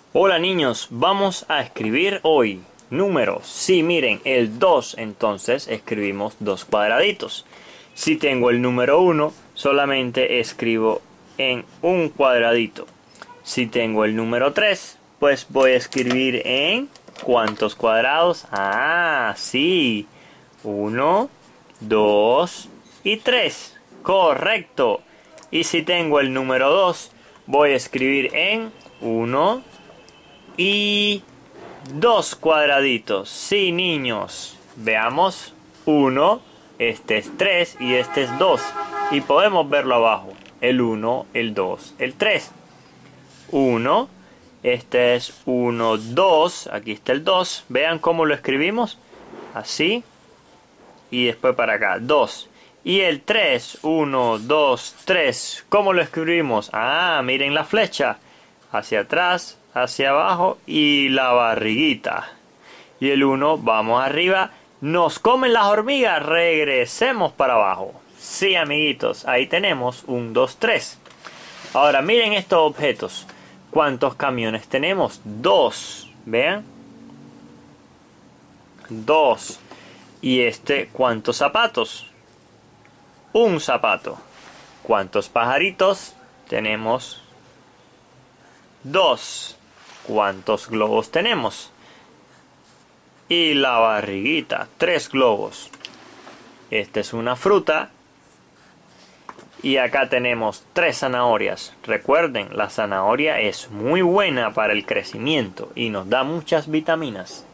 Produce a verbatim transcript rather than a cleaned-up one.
Hola niños, vamos a escribir hoy números. Si miren el dos, entonces escribimos dos cuadraditos. Si tengo el número uno, solamente escribo en un cuadradito. Si tengo el número tres, pues voy a escribir en ¿cuántos cuadrados? Ah, sí. uno, dos y tres. Correcto. Y si tengo el número dos, voy a escribir en uno y dos cuadraditos. Sí, niños. Veamos. uno, este es tres y este es dos. Y podemos verlo abajo. El uno, el dos, el tres. uno, este es uno, dos. Aquí está el dos. Vean cómo lo escribimos. Así. Y después para acá. dos. Y el tres. uno, dos, tres. ¿Cómo lo escribimos? Ah, miren la flecha. Hacia atrás, hacia abajo y la barriguita. Y el uno, vamos arriba. Nos comen las hormigas. Regresemos para abajo. Sí, amiguitos. Ahí tenemos un, dos, tres. Ahora miren estos objetos. ¿Cuántos camiones tenemos? Dos. Vean. Dos. Y este, ¿cuántos zapatos? Un zapato. ¿Cuántos pajaritos? Tenemos dos. ¿Cuántos globos tenemos? Y la barriguita, tres globos. Esta es una fruta. Y acá tenemos tres zanahorias. Recuerden, la zanahoria es muy buena para el crecimiento y nos da muchas vitaminas.